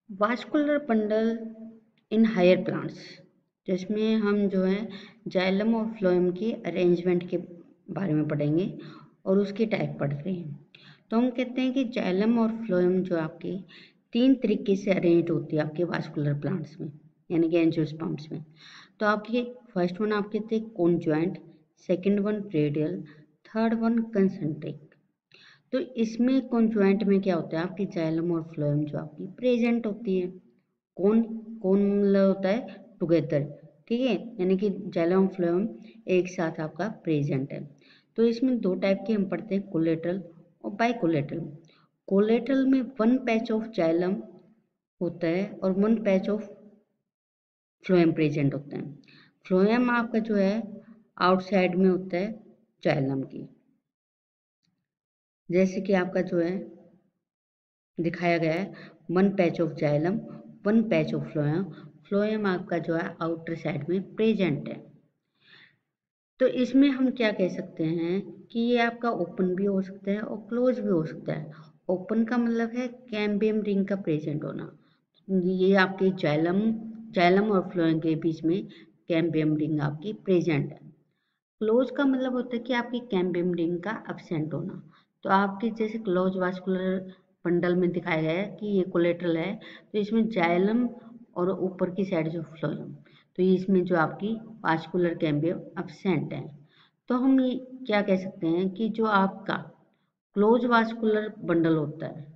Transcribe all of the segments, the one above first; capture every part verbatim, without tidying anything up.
Vascular bundle in higher plants, जिसमें हम जो है जाइलम और फ्लोएम के अरेंजमेंट के बारे में पढ़ेंगे और उसके टाइप पढ़ रहे हैं। तो हम कहते हैं कि जाइलम और फ्लोएम जो आपके तीन तरीके से अरेंज होती है आपके वास्कुलर प्लांट्स में, यानी कि एंजियोस्पर्म्स में। तो आपके फर्स्ट वन आप कहते हैं conjoint, second one radial, third one concentric. तो इसमें कॉन्जॉइंट में क्या होता है, आपकी जाइलम और फ्लोएम जो आपकी प्रेजेंट होती है। कौन कौन मतलब होता है टुगेदर, ठीक है, यानी कि जाइलम फ्लोएम एक साथ आपका प्रेजेंट है। तो इसमें दो टाइप के हम पढ़ते हैं, कोलेटरल और बाइकोलेटरल। कोलेटरल में वन पैच ऑफ जाइलम होता है और one patch of phloem present होता है। फ्लोएम आपका जो है आउटसाइड में होता है जाइलम की, जैसे कि आपका जो है दिखाया गया है, one patch of xylem, one patch of phloem. Phloem आपका जो है आउटर साइड में प्रेजेंट है। तो इसमें हम क्या कह सकते हैं कि ये आपका ओपन भी हो सकता है और क्लोज भी हो सकता है। ओपन का मतलब है कैम्बियम रिंग का प्रेजेंट होना, ये आपके जाइलम जाइलम और फ्लोएम के बीच में कैम्बियम रिंग आपकी प्रेजेंट है। क्लोज का मतलब होता है कि आपकी कैम्बियम रिंग का एब्सेंट होना। तो आपके जैसे क्लोज वास्कुलर बंडल में दिखाया गया है कि ये कोलेटरल है, तो इसमें जाइलम और ऊपर की साइड जो फ्लोएम, तो इसमें जो आपकी वास्कुलर कैम्बियम एब्सेंट है। तो हम ये क्या कह सकते हैं कि जो आपका क्लोज वास्कुलर बंडल होता है,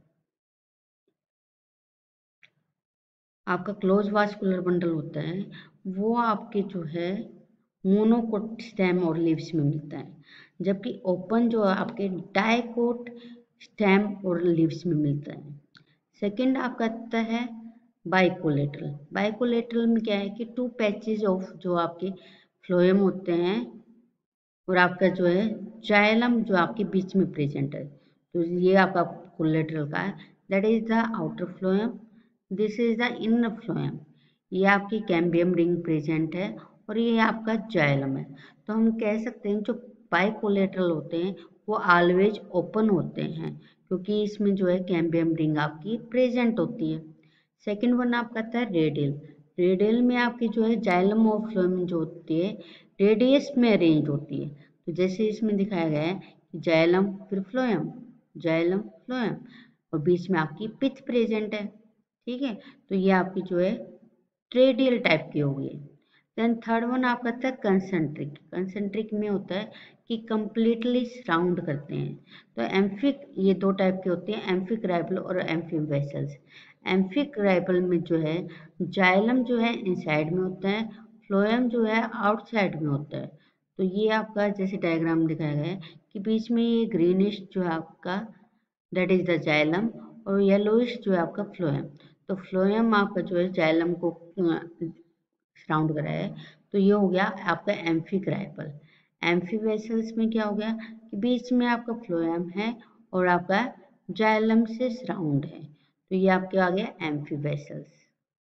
आपका क्लोज वास्कुलर बंडल होता है, वो आपके जो है मोनोकोट स्टेम और लीव्स में मिलता है, जबकि ओपन जो है आपके डाइकोट स्टेम और लीव्स में मिलता है। सेकंड आपका आता है बाइकोलेटरल। बाइकोलेटरल में क्या है कि टू पैचेज ऑफ जो आपके फ्लोएम होते हैं और आपका जो है जाइलम जो आपके बीच में प्रेजेंट है। तो ये आपका कोलेटरल का है, that is the outer phloem, this is the inner phloem. ये आपकी कैम्बियम रिंग प्रेजेंट है और ये आपका जाइलम है। तो हम कह सकते हैं जो बाइकोलेटरल होते हैं वो ऑलवेज ओपन होते हैं, क्योंकि इसमें जो है कैम्बियम रिंग आपकी प्रेजेंट होती है। सेकेंड वन आपका आता है रेडियल। रेडियल में आपकी जो है जाइलम और फ्लोएम जो होती है रेडियस में अरेंज होती है। तो जैसे इसमें दिखाया गया है कि जाइलम फिर फ्लोएम, जाइलम फ्लोएम, और बीच में आपकी पिथ प्रेजेंट है, ठीक है। तो ये आपकी जो है रेडियल टाइप की होगी। देन थर्ड वन आपका था कंसेंट्रिक। कंसेंट्रिक में होता है कि कंप्लीटली सराउंड करते हैं। तो एम्फिक, ये दो टाइप के होते हैं, एम्फिक राइबल और एम्फिक वेसल्स। एम्फिक राइबल में जो है जाइलम जो है इनसाइड में होता है, फ्लोएम जो है आउटसाइड में होता है। तो ये आपका जैसे डायग्राम दिखाया गया है कि बीच में ये ग्रीनिश जो है आपका दैट इज द जाइलम और येलोइश जो है आपका फ्लोएम। तो फ्लोएम आपका जो है जाइलम को सराउंड करा है, तो ये हो गया आपका एम्फिक राइबल। एम्फी वेसल्स में क्या हो गया कि बीच में आपका फ्लोएम है और आपका जाइलम से सराउंड है, तो ये आपके आ गया amphi vessels.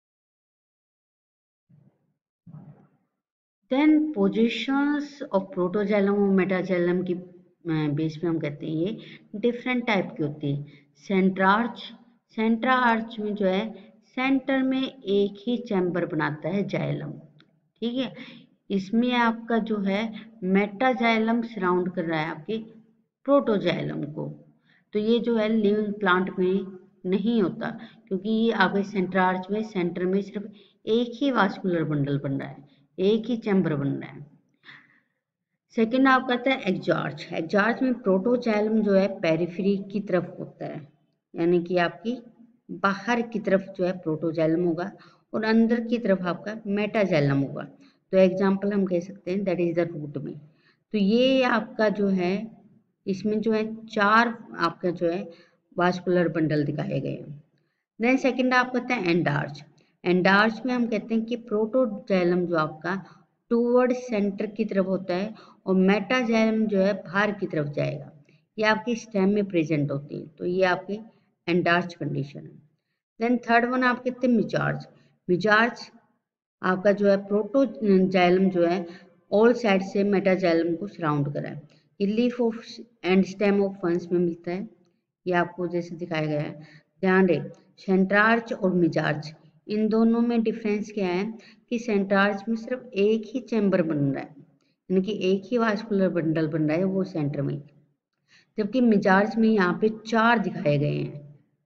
Then positions of protoxylem और मेटाजाइलम की बेस पे हम कहते हैं ये डिफरेंट टाइप की होती है। सेंट्रार्च, सेंट्रार्च में जो है सेंटर में एक ही चैम्बर बनाता है जाइलम, ठीक है। इसमें आपका जो है मेटाजाइलम सराउंड कर रहा है आपके प्रोटोजाइलम को। तो ये जो है लिविंग प्लांट में नहीं होता, क्योंकि ये आपके सेंट्रार्च में सेंटर में सिर्फ एक ही वास्कुलर बंडल बन रहा है, एक ही चैम्बर बन रहा है। सेकेंड आपका आता है एग्जॉर्च। एग्जॉर्च में प्रोटोजाइलम जो है पेरिफेरी की तरफ होता है, यानी कि आपकी बाहर की तरफ जो है प्रोटोजाइलम होगा और अंदर की तरफ आपका मेटाजाइलम होगा। तो एग्जाम्पल हम कह सकते हैं दैट इज द रूट में। तो ये आपका जो है इसमें जो है चार आपका जो है वास्कुलर बंडल दिखाए गए हैं। देन सेकंड आपका होता है एंडार्च। एंडार्च में हम कहते हैं कि प्रोटोजाइलम जो आपका टूवर्ड सेंटर की तरफ होता है और मेटाजाइलम जो है बाहर की तरफ जाएगा, ये आपकी स्टेम में प्रेजेंट होती है। तो ये आपकी एंडार्च कंडीशन है। देन थर्ड वन आप कहते हैं मिजार्च। मिजार्च आपका जो है प्रोटोजाइलम जो है ऑल साइड से मेटाजाइलम को सराउंड करा है। ये leaf of and stem of ferns में मिलता है, ये आपको जैसे दिखाया गया है। ध्यान रहे, सेंट्रार्च और मिजार्च इन दोनों में डिफरेंस क्या है कि सेंट्रार्च में सिर्फ एक ही चैम्बर बन रहा है, यानी कि एक ही वास्कुलर बंडल बन रहा है वो सेंटर में, जबकि मिजार्च में यहाँ पे चार दिखाए गए हैं।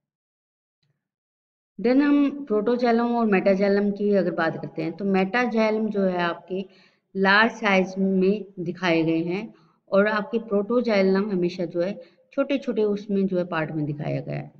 देन हम प्रोटोजैलम और मेटाजैलम की अगर बात करते हैं तो मेटाजैलम जो है आपके लार्ज साइज में दिखाए गए हैं और आपके प्रोटोजैलम हमेशा जो है छोटे छोटे उसमें जो है पार्ट में दिखाया गया है।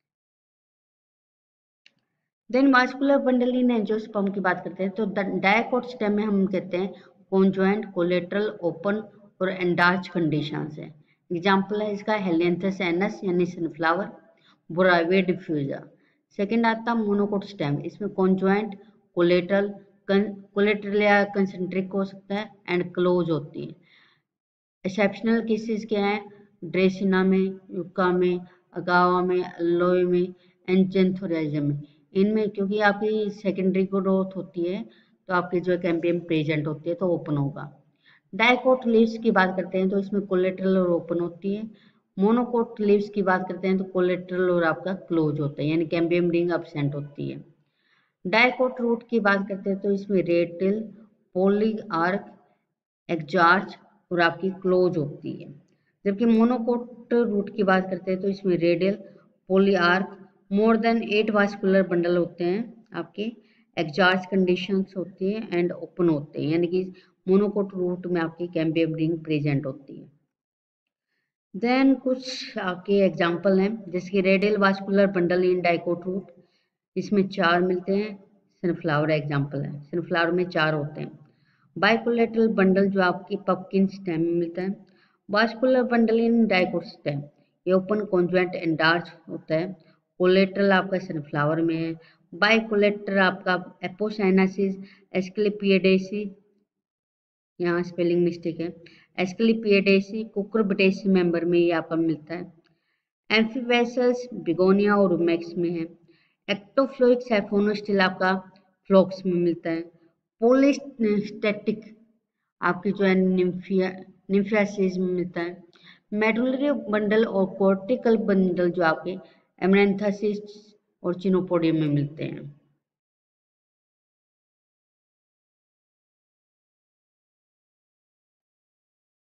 Then vascular bundle in angiosperm की बात करते हैं तो डायकोट स्टेम में हम कहते हैं कॉन्जॉइंट, कोलेटरल, ओपन और एंडार्च कंडीशंस है। एग्जांपल है इसका हेलियंथस एनस यानी सनफ्लावर, बोराविया डिफ्यूजा। सेकंड आता मोनोकोट स्टेम, इसमें कॉन्जॉइंट, कोलेटरल, कोलेटरल या कंसेंट्रिक हो सकता है एंड क्लोज होती है। एक्सेप्शनल केसेस क्या है, ड्रेसिना में, युक्का में, अगावा में, अल्लोय में एंड जेंथोरेजम में। इनमें क्योंकि आपकी सेकेंडरी ग्रोथ होती है तो आपके जो कैम्बियम प्रेजेंट होती है तो ओपन होगा। डाइकोट लीव्स की बात करते हैं तो इसमें कोलेटरल और ओपन होती है। मोनोकोट लीव्स की बात करते हैं तो कोलेटरल और आपका क्लोज होता है, यानी कैम्बियम रिंग अब्सेंट होती है। डाइकोट रूट की बात करते हैं तो इसमें रेटिल, पोली आर्क, एग्जार्च और आपकी क्लोज होती है। जबकि मोनोकोट रूट की बात करते हैं तो इसमें radial, polyarch, more than eight vascular bundle होते हैं आपके, एग्जार्च कंडीशंस होती है एंड ओपन होते हैं, यानी कि मोनोकोट रूट में आपकी कैम्बियम रिंग प्रेजेंट होती है। देन कुछ आपके एग्जाम्पल हैं जैसे कि radial vascular bundle in dicot root, इसमें चार मिलते हैं। सनफ्लावर एग्जाम्पल है, सनफ्लावर में चार होते हैं। बाइकोलेटरल बंडल जो आपकी पपकिन स्टेम में मिलता है। Vascular bundle in dicot stem, ये ओपन कॉन्जुएंट एंडार्च होता है। कोलेटरल आपका सनफ्लावर में है। बाइकोलेटर आपका एपोसाइनासिस एस्क्लेपिएडेसी, यहाँ स्पेलिंग मिस्टेक है, एस्क्लेपिएडेसी कुकुरबिटेसी मेंबर में ये आपका मिलता है। एम्फीवेसस बिगोनिया और रुमेक्स में है। एक्टोफ्लोइक सैफोनोस्टिल आपका फ्लोक्स में मिलता है। पोलिस्टेटिक आपकी जो है निम्फिया निम्फियासिस में मिलता है। मेडुलरी बंडल और कॉर्टिकल बंडल जो आपके एमरेंथासिस और चिनोपोडियम में मिलते हैं।